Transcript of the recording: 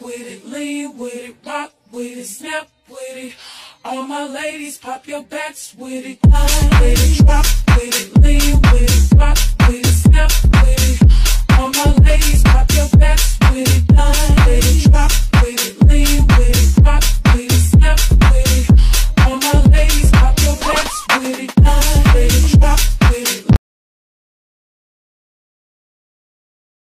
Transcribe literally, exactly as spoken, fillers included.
with it, lean with it, rock with it, snap with it. All my ladies, pop your backs with it, with it, drop.